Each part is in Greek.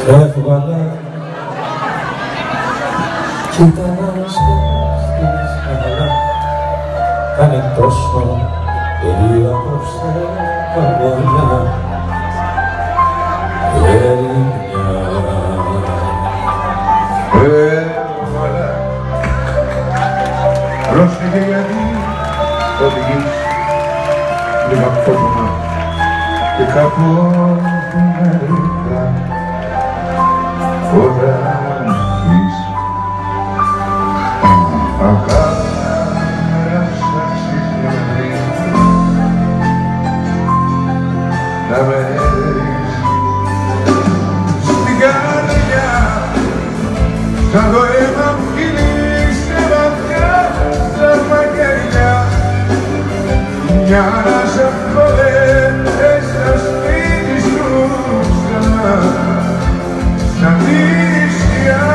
Έβγαλα κοίτα να σκέφτεις καλά. Κάνε τόσο περία πως τα γόνια ερημιά. Έβγαλα πρόσεχε γιατί οδηγείς λίγα φώτονα και κάπου μερικά όταν πεις αγάπησα στις νευρίες να με έρεις στην καρδιά σαν το αίμα που κυλήσε βαθιά στα μαγεριά μια να σε φοβέρες στα σπίτι σου ξανά σαν νησιά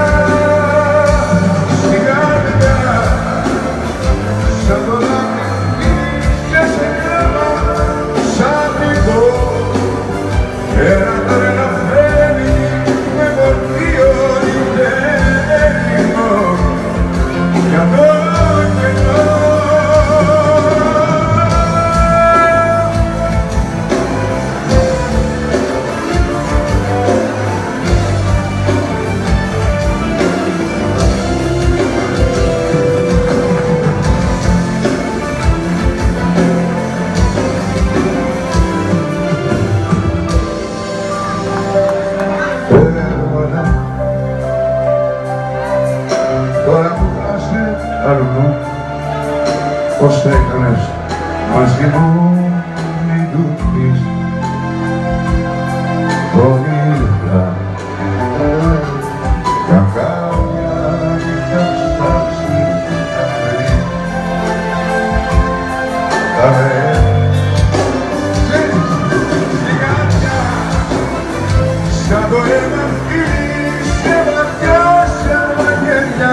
στην καρδιά σαν το δάκρυ και σε γράμμα σαν πληγό ένα τρένα φέρνει με φορτίο λιτέρινο για το κενό. Τώρα που φτάσε αλλού, πώς έκανες μαζί μου μην του πεις όνειρα για κάποια νύχτα ψάξεις θα με ζεις στην καρδιά σαν το αίμα σε βαθιά σαν μαγεριά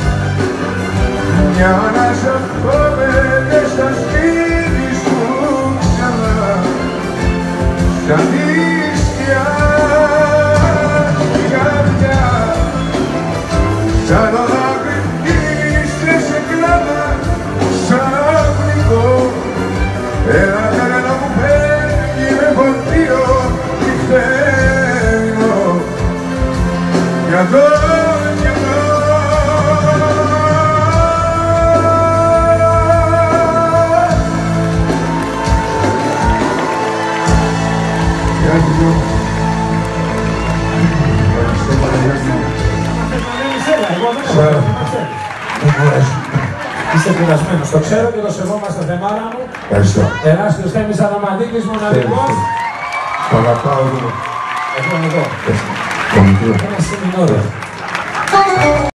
μια να σε φοβέρε στα σπίτι σου ξανά σαν νησιά στην καρδιά σαν το δάκρυ είσαι σε κλάμα σαν πληγό ένα τρένο που φεύγει με φορτίο νυχτερινό για το κενό. Είστε κουρασμένος, το ξέρω και το σεβόμαστε, Θεμάρα μου. Ευχαριστώ. Τεράστιος Θέμης Αδαμαντίδης, μοναδικός. Το αγαπάω εγώ. Εγώ. Ένα σημεινόδιο.